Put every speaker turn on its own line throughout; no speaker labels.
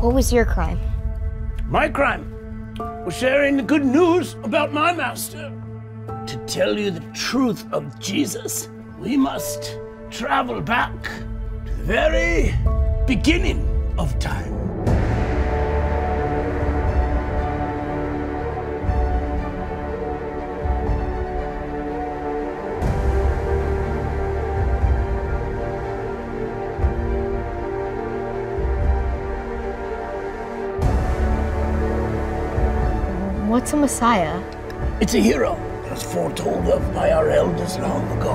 What was your crime?
My crime was sharing the good news about my master. To tell you the truth of Jesus, we must travel back to the very beginning of time.
What's a Messiah?
It's a hero that was foretold of by our elders long ago.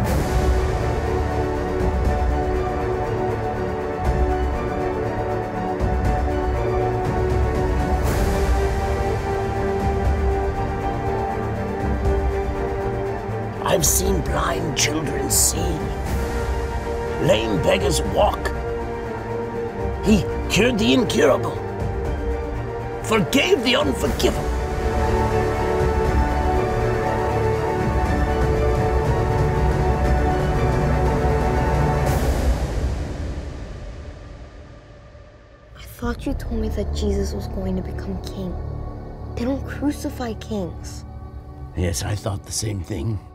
I've seen blind children see, lame beggars walk. He cured the incurable, forgave the unforgivable.
I thought you told me that Jesus was going to become king. They don't crucify kings.
Yes, I thought the same thing.